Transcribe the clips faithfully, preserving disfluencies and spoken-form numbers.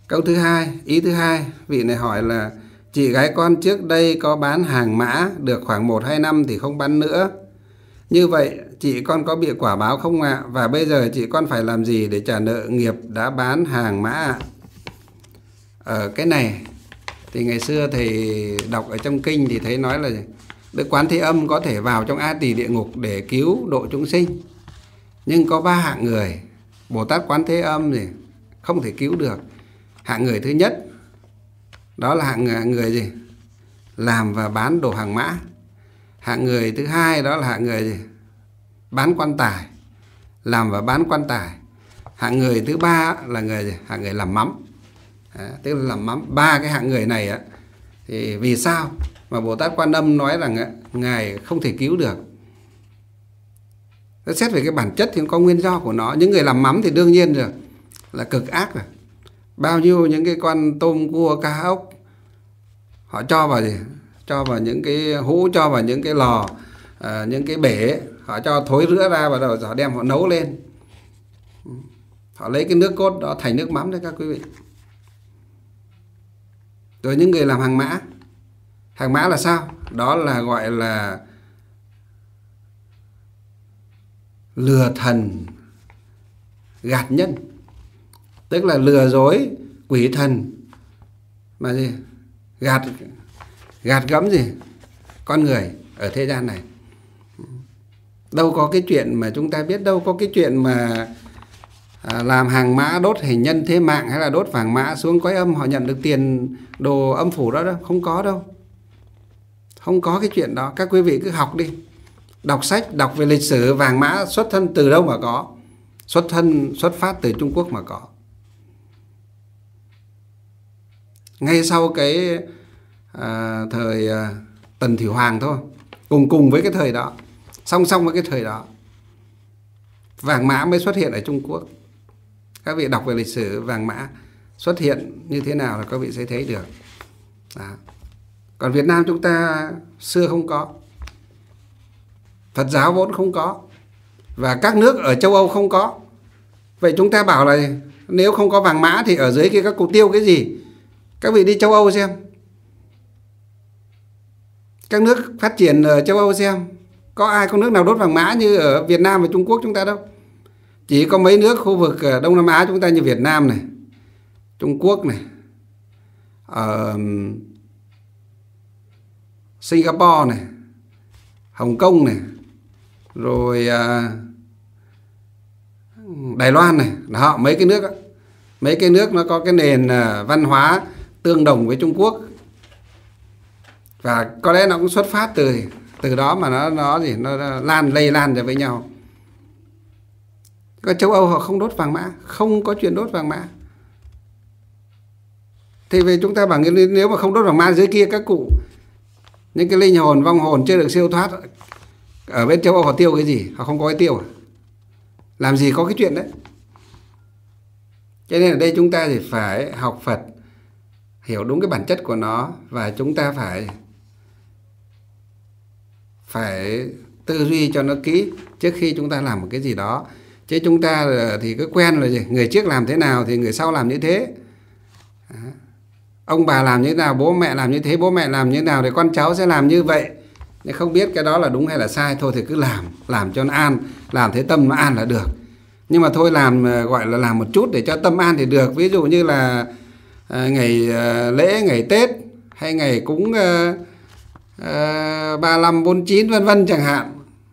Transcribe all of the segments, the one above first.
Câu thứ hai, ý thứ hai, vị này hỏi là chị gái con trước đây có bán hàng mã được khoảng một hai năm thì không bán nữa. Như vậy chị con có bị quả báo không ạ? Và bây giờ chị con phải làm gì để trả nợ nghiệp đã bán hàng mã ạ? Ở cái này thì ngày xưa thầy đọc ở trong kinh thì thấy nói là Đức Quán Thế Âm có thể vào trong A Tỳ địa ngục để cứu độ chúng sinh. Nhưng có ba hạng người Bồ Tát Quán Thế Âm thì không thể cứu được. Hạng người thứ nhất đó là hạng người gì? Làm và bán đồ hàng mã. Hạng người thứ hai đó là hạng người gì? Bán quan tài, làm và bán quan tài. Hạng người thứ ba là người gì? Hạng người làm mắm. À, tức là làm mắm. Ba cái hạng người này á, thì vì sao mà Bồ Tát Quan Âm nói rằng á, ngài không thể cứu được? Nó xét về cái bản chất thì có nguyên do của nó. Những người làm mắm thì đương nhiên rồi là cực ác rồi. Bao nhiêu những cái con tôm cua cá ốc họ cho vào gì? Cho vào những cái hũ, cho vào những cái lò, à, những cái bể, họ cho thối rữa ra và rồi họ đem họ nấu lên. Họ lấy cái nước cốt đó thành nước mắm đấy các quý vị. Rồi những người làm hàng mã. Hàng mã là sao? Đó là gọi là lừa thần gạt nhân. Tức là lừa dối quỷ thần mà gì? Gạt gạt gẫm gì? Con người ở thế gian này. Đâu có cái chuyện mà chúng ta biết, đâu có cái chuyện mà à, làm hàng mã đốt hình nhân thế mạng hay là đốt vàng mã xuống cõi âm họ nhận được tiền đồ âm phủ đó đâu. Không có đâu. Không có cái chuyện đó. Các quý vị cứ học đi. Đọc sách, đọc về lịch sử vàng mã xuất thân từ đâu mà có. Xuất thân, xuất phát từ Trung Quốc mà có. Ngay sau cái à, thời à, Tần Thủy Hoàng thôi. Cùng cùng với cái thời đó. Song song với cái thời đó. Vàng mã mới xuất hiện ở Trung Quốc. Các vị đọc về lịch sử vàng mã xuất hiện như thế nào là các vị sẽ thấy được. Đó. Còn Việt Nam chúng ta xưa không có. Phật giáo vốn không có. Và các nước ở châu Âu không có. Vậy chúng ta bảo là nếu không có vàng mã thì ở dưới kia các cụ tiêu cái gì? Các vị đi châu Âu xem. Các nước phát triển ở châu Âu xem. Có ai có nước nào đốt vàng mã như ở Việt Nam và Trung Quốc chúng ta đâu. Chỉ có mấy nước khu vực Đông Nam Á chúng ta như Việt Nam này, Trung Quốc này, ở Singapore này, Hồng Kông này, rồi Đài Loan này, đó, mấy cái nước đó. Mấy cái nước nó có cái nền văn hóa tương đồng với Trung Quốc. Và có lẽ nó cũng xuất phát từ từ đó mà nó nó gì nó lan lây lan ra với nhau. Có châu Âu họ không đốt vàng mã, không có chuyện đốt vàng mã. Thì về chúng ta bảo nếu mà không đốt vàng mã dưới kia các cụ, những cái linh hồn vong hồn chưa được siêu thoát ở bên châu Âu họ tiêu cái gì? Họ không có cái tiêu à? Làm gì có cái chuyện đấy. Cho nên ở đây chúng ta thì phải học Phật, hiểu đúng cái bản chất của nó. Và chúng ta phải Phải tư duy cho nó kỹ trước khi chúng ta làm một cái gì đó. Chứ chúng ta thì cứ quen là gì? Người trước làm thế nào thì người sau làm như thế. Đó. Ông bà làm như thế nào, bố mẹ làm như thế, bố mẹ làm như thế nào thì con cháu sẽ làm như vậy. Nhưng không biết cái đó là đúng hay là sai. Thôi thì cứ làm, làm cho nó an, làm thế tâm nó an là được. Nhưng mà thôi làm gọi là làm một chút để cho tâm an thì được. Ví dụ như là à, ngày à, lễ, ngày Tết hay ngày cúng à, à, ba mươi lăm, bốn mươi chín vân vân chẳng hạn.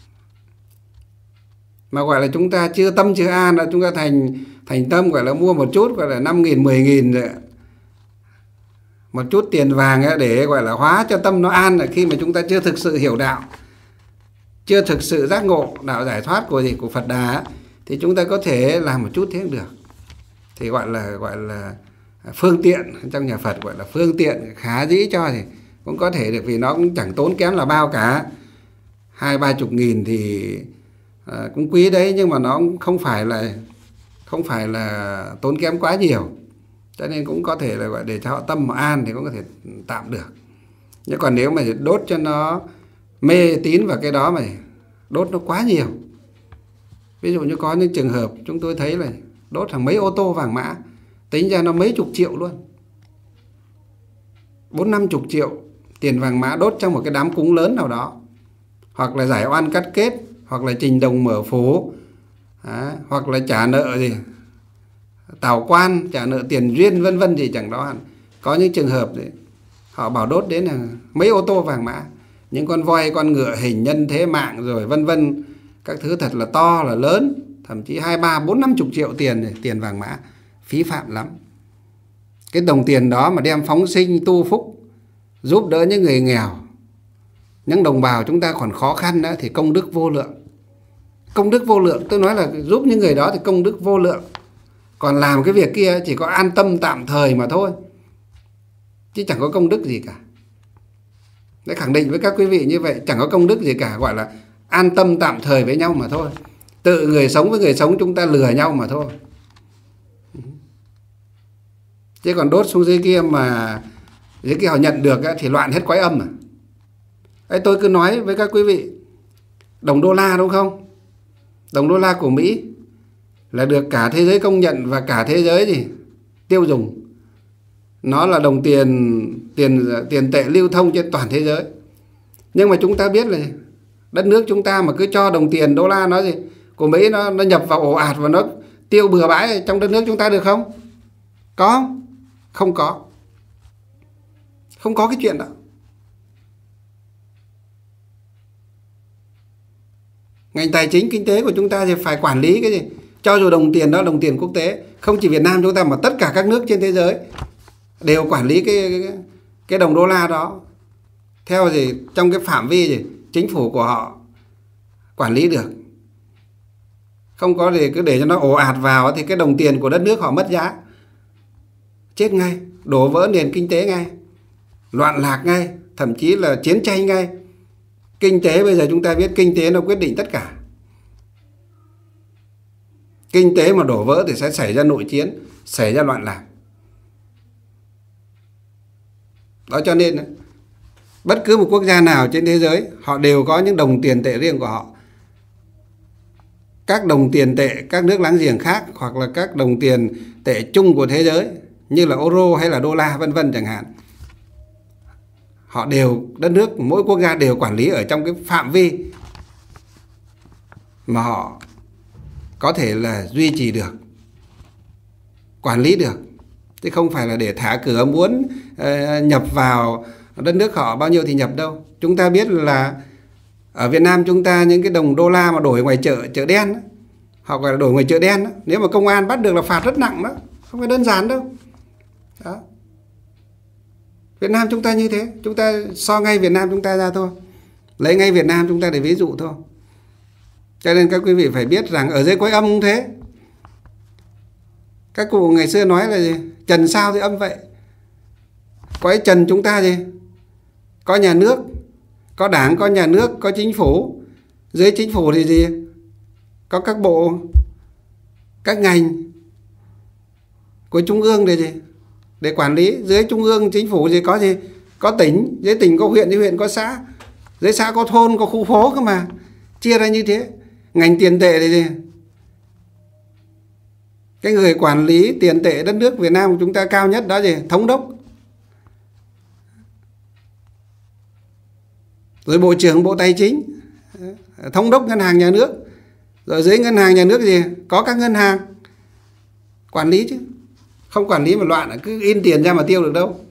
Mà gọi là chúng ta chưa tâm chưa an là chúng ta thành thành tâm gọi là mua một chút gọi là năm nghìn, mười nghìn rồi. Một chút tiền vàng để gọi là hóa cho tâm nó an là khi mà chúng ta chưa thực sự hiểu đạo, chưa thực sự giác ngộ đạo giải thoát của gì của Phật Đà thì chúng ta có thể làm một chút thế cũng được. Thì gọi là gọi là phương tiện, trong nhà Phật gọi là phương tiện khá dĩ cho thì cũng có thể được, vì nó cũng chẳng tốn kém là bao cả. Hai ba chục nghìn thì à, cũng quý đấy, nhưng mà nó cũng không phải là không phải là tốn kém quá nhiều. Cho nên cũng có thể là gọi để cho họ tâm họ an thì cũng có thể tạm được. Nhưng còn nếu mà đốt cho nó mê tín vào cái đó mà đốt nó quá nhiều. Ví dụ như có những trường hợp chúng tôi thấy là đốt hàng mấy ô tô vàng mã tính ra nó mấy chục triệu luôn, bốn năm chục triệu tiền vàng mã đốt trong một cái đám cúng lớn nào đó, hoặc là giải oan cắt kết, hoặc là trình đồng mở phố, à, hoặc là trả nợ gì tào quan, trả nợ tiền duyên vân vân gì chẳng đó. Có những trường hợp đấy, họ bảo đốt đến là mấy ô tô vàng mã, những con voi, con ngựa hình nhân thế mạng rồi vân vân, các thứ thật là to là lớn, thậm chí hai ba bốn năm chục triệu tiền này, tiền vàng mã phí phạm lắm. Cái đồng tiền đó mà đem phóng sinh tu phúc, giúp đỡ những người nghèo, những đồng bào chúng ta còn khó khăn đó, thì công đức vô lượng. Công đức vô lượng, tôi nói là giúp những người đó thì công đức vô lượng. Còn làm cái việc kia chỉ có an tâm tạm thời mà thôi, chứ chẳng có công đức gì cả. Để khẳng định với các quý vị như vậy, chẳng có công đức gì cả, gọi là an tâm tạm thời với nhau mà thôi. Tự người sống với người sống chúng ta lừa nhau mà thôi. Chứ còn đốt xuống dưới kia mà dưới kia họ nhận được thì loạn hết quái âm à. Ấy, tôi cứ nói với các quý vị, đồng đô la đúng không? Đồng đô la của Mỹ là được cả thế giới công nhận và cả thế giới gì tiêu dùng. Nó là đồng tiền tiền tiền tệ lưu thông trên toàn thế giới. Nhưng mà chúng ta biết là đất nước chúng ta mà cứ cho đồng tiền đô la nó gì của Mỹ nó nó nhập vào ồ ạt và nó tiêu bừa bãi trong đất nước chúng ta được không? Có không? Không có. Không có cái chuyện đó. Ngành tài chính kinh tế của chúng ta thì phải quản lý cái gì? Cho dù đồng tiền đó đồng tiền quốc tế, không chỉ Việt Nam chúng ta mà tất cả các nước trên thế giới đều quản lý cái cái, cái đồng đô la đó theo gì trong cái phạm vi gì chính phủ của họ quản lý được. Không có gì cứ để cho nó ồ ạt vào thì cái đồng tiền của đất nước họ mất giá, chết ngay, đổ vỡ nền kinh tế ngay, loạn lạc ngay, thậm chí là chiến tranh ngay. Kinh tế bây giờ chúng ta biết kinh tế nó quyết định tất cả. Kinh tế mà đổ vỡ thì sẽ xảy ra nội chiến, xảy ra loạn lạc. Đó cho nên bất cứ một quốc gia nào trên thế giới họ đều có những đồng tiền tệ riêng của họ. Các đồng tiền tệ các nước láng giềng khác, hoặc là các đồng tiền tệ chung của thế giới như là euro hay là đô la vân vân chẳng hạn, họ đều, đất nước mỗi quốc gia đều quản lý ở trong cái phạm vi mà họ có thể là duy trì được, quản lý được, chứ không phải là để thả cửa muốn uh, nhập vào đất nước họ bao nhiêu thì nhập đâu. Chúng ta biết là ở Việt Nam chúng ta những cái đồng đô la mà đổi ngoài chợ chợ đen đó, họ gọi là đổi ngoài chợ đen đó, nếu mà công an bắt được là phạt rất nặng đó, không phải đơn giản đâu. Đó. Việt Nam chúng ta như thế, chúng ta so ngay Việt Nam chúng ta ra thôi, lấy ngay Việt Nam chúng ta để ví dụ thôi. Cho nên các quý vị phải biết rằng ở dưới quái âm cũng thế. Các cụ ngày xưa nói là gì? Trần sao thì âm vậy. Quái trần chúng ta gì? Có nhà nước, có đảng, có nhà nước, có chính phủ. Dưới chính phủ thì gì? Có các bộ, các ngành của trung ương để gì? Để quản lý. Dưới trung ương chính phủ gì có gì? Có tỉnh, dưới tỉnh có huyện, dưới huyện có xã, dưới xã có thôn, có khu phố cơ mà. Chia ra như thế. Ngành tiền tệ thì gì? Cái người quản lý tiền tệ đất nước Việt Nam của chúng ta cao nhất đó gì? Thống đốc. Rồi Bộ trưởng Bộ Tài chính, Thống đốc Ngân hàng Nhà nước. Rồi dưới Ngân hàng Nhà nước gì? Có các ngân hàng quản lý chứ. Không quản lý mà loạn, cứ in tiền ra mà tiêu được đâu.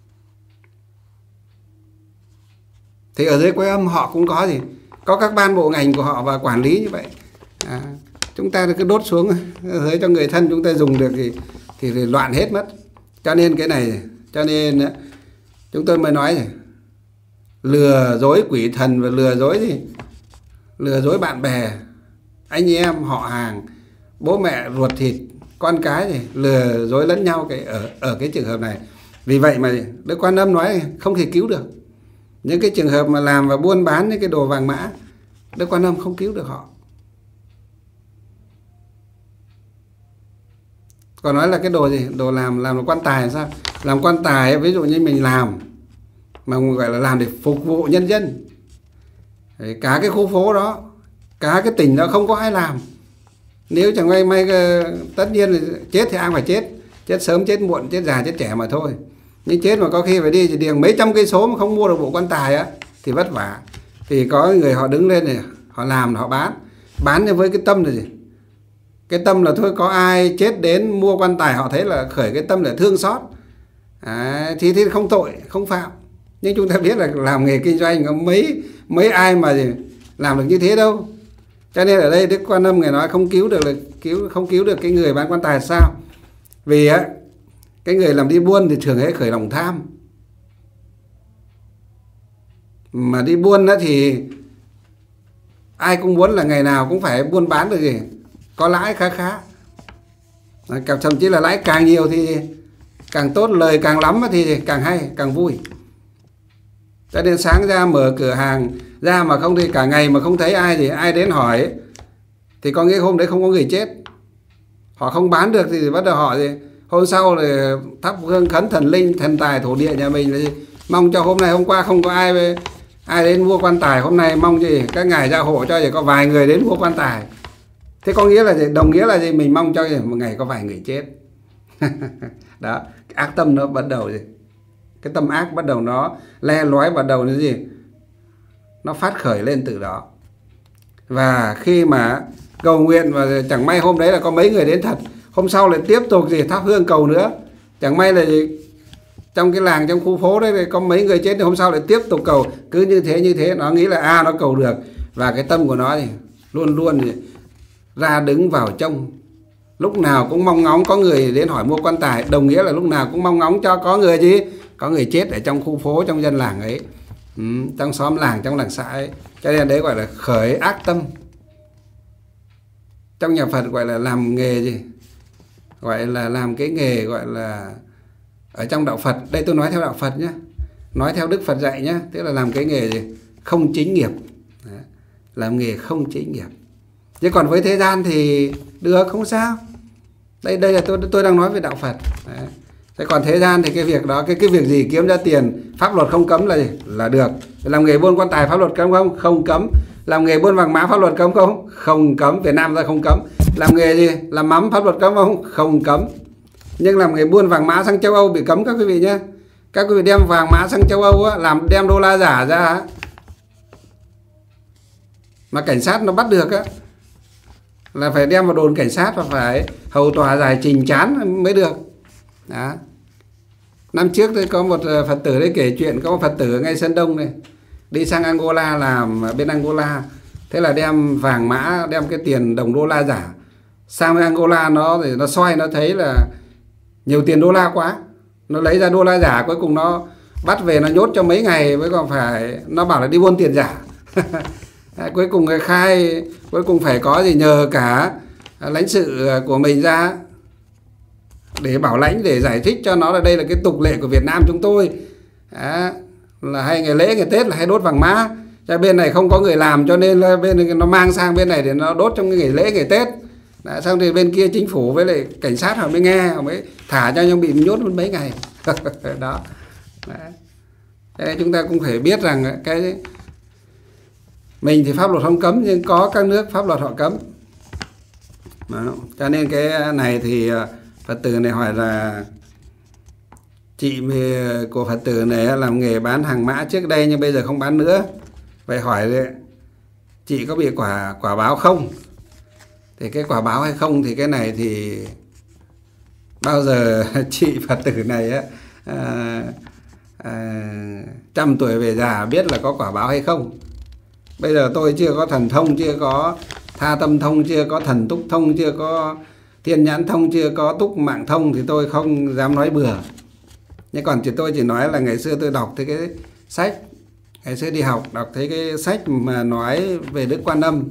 Thì ở dưới quái âm họ cũng có gì? Có các ban bộ ngành của họ và quản lý như vậy. À, chúng ta cứ đốt xuống dưới cho người thân chúng ta dùng được thì, thì, thì loạn hết mất. Cho nên cái này, cho nên chúng tôi mới nói này, lừa dối quỷ thần và lừa dối gì? Lừa dối bạn bè, anh em, họ hàng, bố mẹ ruột thịt, con cái gì, lừa dối lẫn nhau cái ở ở cái trường hợp này. Vì vậy mà Đức Quan Âm nói không thể cứu được. Những cái trường hợp mà làm và buôn bán những cái đồ vàng mã, Đức Quan Âm không cứu được họ. Còn nói là cái đồ gì? Đồ làm làm là quan tài sao? Làm quan tài ví dụ như mình làm mà gọi là làm để phục vụ nhân dân. Đấy, cả cái khu phố đó, cả cái tỉnh đó không có ai làm. Nếu chẳng may may tất nhiên là chết thì ai phải chết. chết sớm chết muộn, chết già chết trẻ mà thôi. Nhưng chết mà có khi phải đi chỉ điền mấy trăm cây số mà không mua được bộ quan tài á thì vất vả. Thì có người họ đứng lên này, họ làm, họ bán. Bán với cái tâm là gì? Cái tâm là thôi có ai chết đến mua quan tài họ thấy là khởi cái tâm là thương xót. À, thì, thì không tội, không phạm. Nhưng chúng ta biết là làm nghề kinh doanh có mấy mấy ai mà gì làm được như thế đâu. Cho nên ở đây Đức Quan Âm người nói không cứu được là cứu không cứu được cái người bán quan tài sao? Vì á cái người làm đi buôn thì thường hay khởi lòng tham. Mà đi buôn đó thì ai cũng muốn là ngày nào cũng phải buôn bán được gì có lãi khá khá. Thậm chí là lãi càng nhiều thì càng tốt, lời càng lắm thì càng hay, càng vui. Cho nên sáng ra mở cửa hàng ra mà không thì cả ngày mà không thấy ai gì, ai đến hỏi thì có nghĩa hôm đấy không có người chết. Họ không bán được thì bắt đầu họ thì hôm sau thì thắp hương khấn thần linh, thần tài thổ địa nhà mình là gì? Mong cho hôm nay hôm qua không có ai ai đến mua quan tài, hôm nay mong gì các ngài gia hộ cho chỉ có vài người đến mua quan tài. Thế có nghĩa là gì? Đồng nghĩa là gì? Mình mong cho gì? Một ngày có vài người chết. Đó, cái ác tâm nó bắt đầu gì? Cái tâm ác bắt đầu nó le lói, bắt đầu nó gì? Nó phát khởi lên từ đó. Và khi mà cầu nguyện và chẳng may hôm đấy là có mấy người đến thật, hôm sau lại tiếp tục gì thắp hương cầu nữa. Chẳng may là gì trong cái làng, trong khu phố đấy có mấy người chết thì hôm sau lại tiếp tục cầu. Cứ như thế như thế nó nghĩ là a à, nó cầu được. Và cái tâm của nó thì luôn luôn thì ra đứng vào trông, lúc nào cũng mong ngóng có người đến hỏi mua quan tài. Đồng nghĩa là lúc nào cũng mong ngóng cho có người gì, có người chết ở trong khu phố, trong dân làng ấy, ừ, trong xóm làng, trong làng xã ấy. Cho nên đấy gọi là khởi ác tâm. Trong nhà Phật gọi là làm nghề gì, gọi là làm cái nghề gọi là ở trong đạo Phật. Đây tôi nói theo đạo Phật nhé, nói theo Đức Phật dạy nhé. Tức là làm cái nghề gì không chính nghiệp. Đấy, làm nghề không chính nghiệp. Chứ còn với thế gian thì được, không sao. Đây đây là tôi tôi đang nói về đạo Phật. Đấy. Thế còn thế gian thì cái việc đó, cái cái việc gì kiếm ra tiền, pháp luật không cấm là gì? Là được. Làm nghề buôn quan tài pháp luật cấm không? Không cấm. Làm nghề buôn vàng mã pháp luật cấm không? Không cấm. Việt Nam ra không cấm. Làm nghề gì? Làm mắm pháp luật cấm không? Không cấm. Nhưng làm nghề buôn vàng mã sang châu Âu bị cấm các quý vị nhé. Các quý vị đem vàng mã sang châu Âu á, làm đem đô la giả ra á, mà cảnh sát nó bắt được á, là phải đem vào đồn cảnh sát và phải hầu tòa giải trình chán mới được. Đó. Năm trước tôi có một Phật tử đấy kể chuyện, có một Phật tử ở ngay Sơn Đông này đi sang Angola làm bên Angola. Thế là đem vàng mã, đem cái tiền đồng đô la giả sang bên Angola, nó thì nó soi nó thấy là nhiều tiền đô la quá, nó lấy ra đô la giả, cuối cùng nó bắt về nó nhốt cho mấy ngày, với còn phải nó bảo là đi buôn tiền giả. Cuối cùng cái khai, cuối cùng phải có gì nhờ cả lãnh sự của mình ra để bảo lãnh, để giải thích cho nó là đây là cái tục lệ của Việt Nam chúng tôi. Đó, là hay ngày lễ ngày Tết là hay đốt vàng mã. Cho bên này không có người làm cho nên là bên nó mang sang bên này để nó đốt trong cái ngày lễ ngày Tết. Đó, xong thì bên kia chính phủ với lại cảnh sát họ mới nghe, họ mới thả cho, nhưng bị nhốt mất mấy ngày. Đó. Thế nên chúng ta cũng phải biết rằng cái mình thì pháp luật không cấm, nhưng có các nước pháp luật họ cấm. Đó. Cho nên cái này thì Phật tử này hỏi là chị của Phật tử này làm nghề bán hàng mã trước đây nhưng bây giờ không bán nữa. Vậy hỏi chị có bị quả quả báo không? Thì cái quả báo hay không thì cái này thì bao giờ chị Phật tử này á, à, à, trăm tuổi về già biết là có quả báo hay không. Bây giờ tôi chưa có thần thông, chưa có tha tâm thông, chưa có thần túc thông, chưa có thiên nhãn thông, chưa có túc mạng thông thì tôi không dám nói bừa. Nhưng còn chỉ tôi chỉ nói là ngày xưa tôi đọc thấy cái sách, ngày xưa đi học đọc thấy cái sách mà nói về Đức Quan Âm,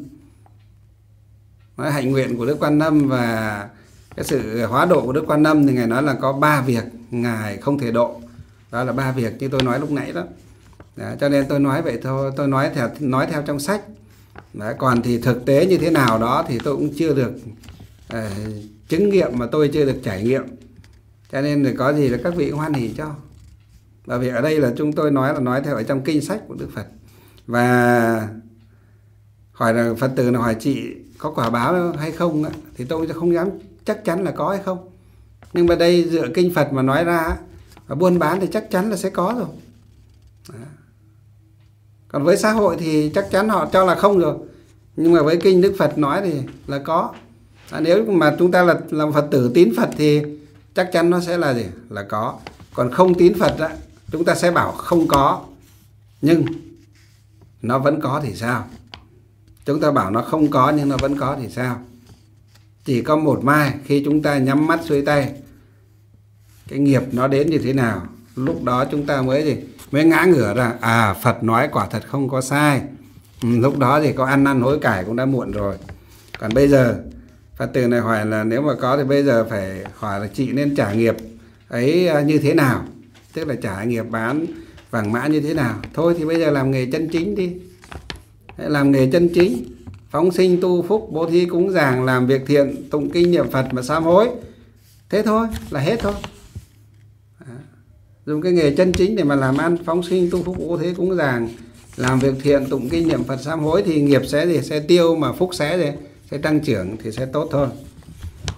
nói hạnh nguyện của Đức Quan Âm và cái sự hóa độ của Đức Quan Âm, thì Ngài nói là có ba việc Ngài không thể độ. Đó là ba việc như tôi nói lúc nãy đó. Đó, cho nên tôi nói vậy thôi, tôi nói theo nói theo trong sách. Đó, còn thì thực tế như thế nào đó thì tôi cũng chưa được uh, chứng nghiệm, mà tôi chưa được trải nghiệm. Cho nên thì có gì là các vị hoan hỉ cho. Bởi vì ở đây là chúng tôi nói là nói theo ở trong kinh sách của Đức Phật. Và hỏi là Phật tử nào hỏi chị có quả báo hay không á, thì tôi không dám chắc chắn là có hay không. Nhưng mà đây dựa kinh Phật mà nói ra, và buôn bán thì chắc chắn là sẽ có rồi. Đó. Còn với xã hội thì chắc chắn họ cho là không rồi. Nhưng mà với kinh Đức Phật nói thì là có. À, nếu mà chúng ta là làm Phật tử tín Phật thì chắc chắn nó sẽ là gì? Là có. Còn không tín Phật á, chúng ta sẽ bảo không có, nhưng nó vẫn có thì sao? Chúng ta bảo nó không có nhưng nó vẫn có thì sao? Chỉ có một mai khi chúng ta nhắm mắt xuôi tay, cái nghiệp nó đến như thế nào, lúc đó chúng ta mới gì? Mới ngã ngửa ra, à Phật nói quả thật không có sai. Ừ, lúc đó thì có ăn năn hối cải cũng đã muộn rồi. Còn bây giờ Phật tử này hỏi là nếu mà có thì bây giờ phải hỏi là chị nên trả nghiệp ấy như thế nào, tức là trả nghiệp bán vàng mã như thế nào. Thôi thì bây giờ làm nghề chân chính đi, làm nghề chân chính, phóng sinh tu phúc, bố thí cúng dường, làm việc thiện, tụng kinh niệm Phật mà sám hối, thế thôi là hết thôi. Đó. Dùng cái nghề chân chính để mà làm ăn, phóng sinh tu phúc, bố thí cúng dường, làm việc thiện, tụng kinh niệm Phật sám hối thì nghiệp sẽ gì? Sẽ tiêu, mà phúc sẽ gì? Sẽ tăng trưởng thì sẽ tốt thôi.